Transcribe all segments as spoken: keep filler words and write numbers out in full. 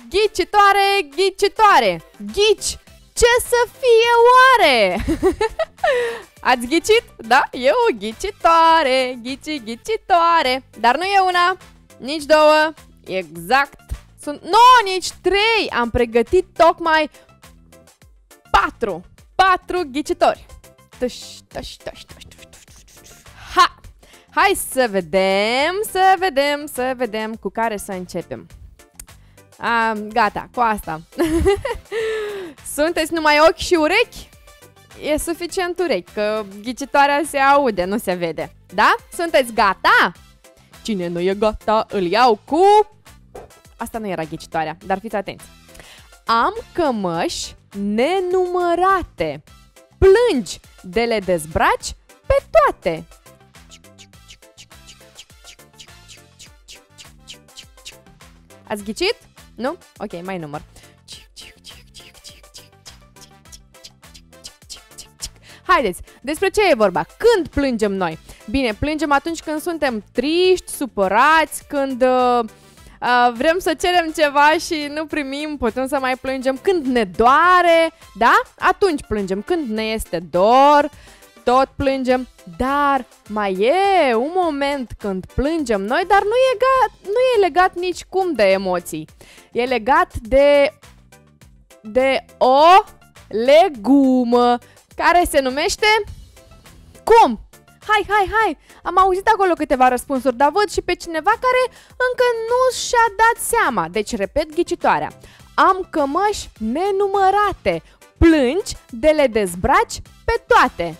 Ghicitoare, ghicitoare, ghici, ce să fie oare? Ați ghicit? Da, e o ghicitoare, ghici, ghicitoare. Dar nu e una, nici două, exact. Sunt, nu, nici trei. Am pregătit tocmai patru, patru ghicitori. Tuș, tuș, tuș, tuș, tuș, tuș. Ha! Hai să vedem, să vedem, să vedem cu care să începem. A, gata, cu asta. Sunteți numai ochi și urechi? E suficient urechi, că ghicitoarea se aude, nu se vede. Da? Sunteți gata? Cine nu e gata, îl iau cu... Asta nu era ghicitoarea, dar fiți atenți. Am cămăși nenumărate. Plângi de le dezbraci pe toate. Ați ghicit? Nu? Ok, mai număr. Haideți, despre ce e vorba? Când plângem noi? Bine, plângem atunci când suntem triști, supărați, când uh, uh, vrem să cerem ceva și nu primim, putem să mai plângem. Când ne doare, da? Atunci plângem. Când ne este dor, tot plângem. Dar mai e un moment când plângem noi, dar nu e, gat, nu e legat nici cum de emoții. E legat de, de o legumă care se numește... Cum? Hai, hai, hai! Am auzit acolo câteva răspunsuri, dar văd și pe cineva care încă nu și-a dat seama. Deci, repet ghicitoarea. Am cămăși nenumărate. Plângi de le dezbraci pe toate.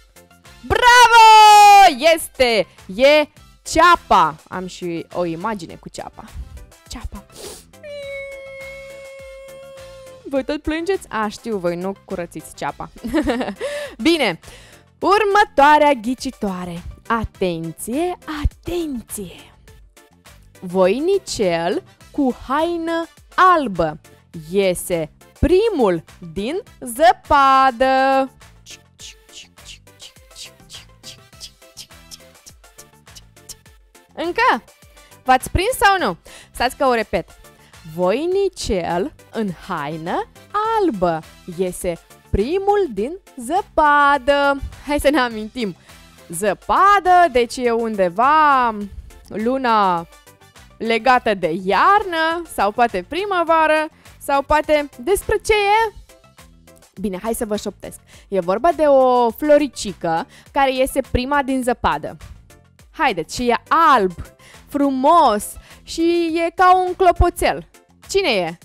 Bravo! Este! E ceapa. Am și o imagine cu ceapa. Ceapa. Voi tot plângeți? A, știu, voi nu curățiți ceapa. Bine, următoarea ghicitoare. Atenție, atenție! Voinicel cu haină albă iese primul din zăpadă. Încă? V-ați prins sau nu? Stați că o repet. Voinicel în haină albă iese primul din zăpadă. Hai să ne amintim. Zăpadă, deci e undeva luna legată de iarnă sau poate primăvară sau poate despre ce e? Bine, hai să vă șoptesc. E vorba de o floricică care iese prima din zăpadă. Haideți, și e alb, frumos și e ca un clopoțel. Cine e?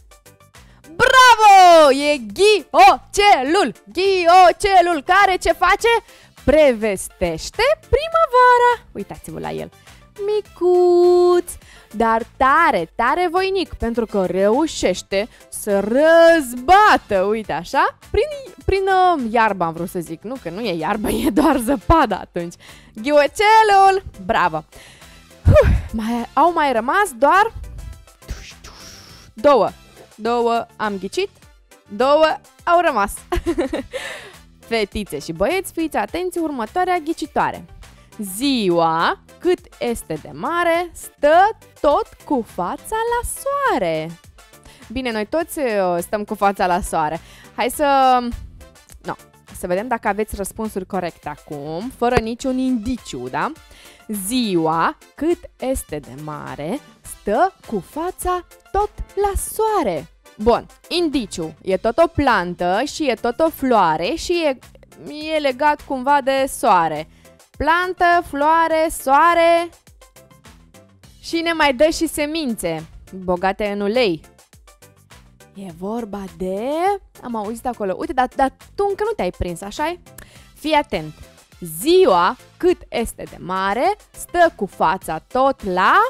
Bravo! E ghiocelul! Ghiocelul care ce face? Prevestește primăvara. Uitați-vă la el. Micuț, dar tare, tare voinic, pentru că reușește să răzbată, uite așa, prin, prin uh, iarbă am vrut să zic. Nu, că nu e iarbă, e doar zăpadă atunci. Ghiocelul! Bravo! Uf, mai, au mai rămas doar două. Două am ghicit, două au rămas. Fetițe și băieți, fiți atenți, următoarea ghicitoare. Ziua, cât este de mare, stă tot cu fața la soare. Bine, noi toți stăm cu fața la soare. Hai să... No, să vedem dacă aveți răspunsuri corecte acum, fără niciun indiciu, da? Ziua, cât este de mare, stă cu fața tot la soare. Bun, indiciu, e tot o plantă și e tot o floare și e, e legat cumva de soare. Plantă, floare, soare și ne mai dă și semințe bogate în ulei. E vorba de... Am auzit acolo. Uite, dar, dar tu încă nu te-ai prins, așa-i? Fii atent. Ziua, cât este de mare, stă cu fața tot la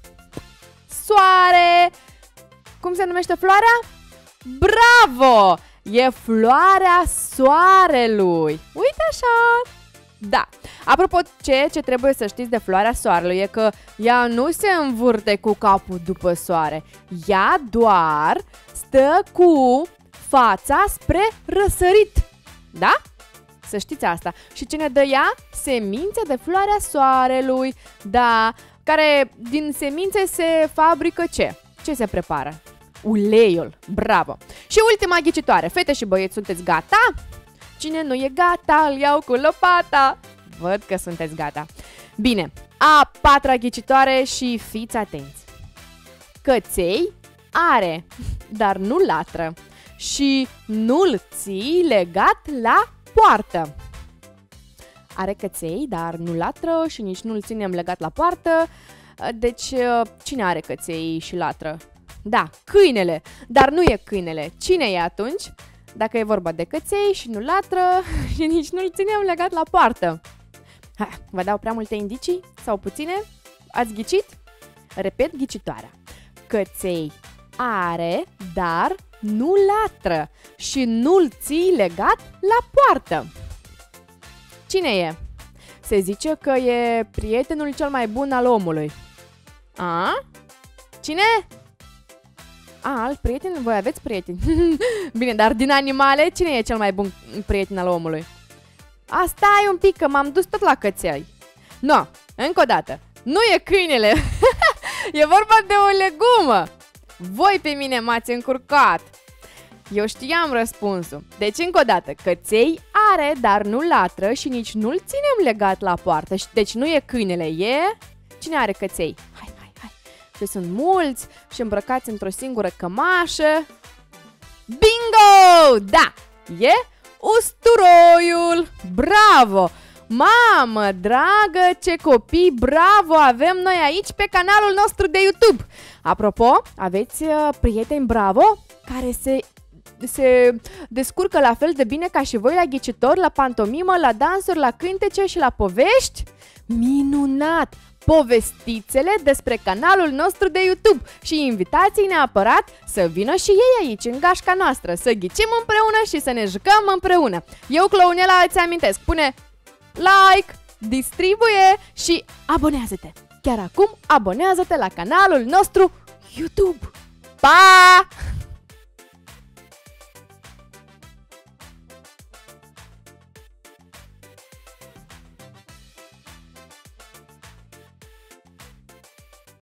soare. Cum se numește floarea? Bravo! E floarea soarelui. Uite așa. Da. Apropo, ce, ce trebuie să știți de floarea soarelui e că ea nu se învârte cu capul după soare. Ea doar stă cu fața spre răsărit. Da? Să știți asta. Și cine dă ea? Semințe de floarea soarelui. Da. Care din semințe se fabrică ce? Ce se prepară? uleiul. Bravo! Și ultima ghicitoare. Fete și băieți, sunteți gata? Cine nu e gata, îl iau cu lopata. Văd că sunteți gata. Bine, a patra ghicitoare și fiți atenți. Căței are, dar nu latră și nu-l ții legat la poartă. Are căței, dar nu latră și nici nu-l ținem legat la poartă. Deci, cine are căței și latră? Da, câinele, dar nu e câinele. Cine e atunci? Dacă e vorba de căței și nu latră și nici nu-l ținem legat la poartă. Ha, vă dau prea multe indicii sau puține? Ați ghicit? Repet ghicitoarea. Căței are, dar nu latră și nu-l ții legat la poartă. Cine e? Se zice că e prietenul cel mai bun al omului. A? Cine? A, alt prieten? Voi aveți prieteni. Bine, dar din animale, cine e cel mai bun prieten al omului? A, stai un pic, că m-am dus tot la căței. No, încă o dată. Nu e câinele. E vorba de o legumă. Voi pe mine m-ați încurcat. Eu știam răspunsul. Deci încă o dată, căței are, dar nu latră și nici nu-l ținem legat la poartă. Deci nu e câinele, e... Cine are căței? Hai, hai, hai. Și sunt mulți și îmbrăcați într-o singură cămașă. Bingo! Da! E usturoiul! Bravo! Mamă, dragă, ce copii, bravo, avem noi aici pe canalul nostru de YouTube. Apropo, aveți uh, prieteni bravo care se, se descurcă la fel de bine ca și voi la ghicitori, la pantomimă, la dansuri, la cântece și la povești? Minunat! Povestițele despre canalul nostru de YouTube și invitații neapărat să vină și ei aici, în gașca noastră, să ghicim împreună și să ne jucăm împreună. Eu, Clownela, îți amintesc, pune like, distribuie și abonează-te. Chiar acum abonează-te la canalul nostru YouTube. Pa!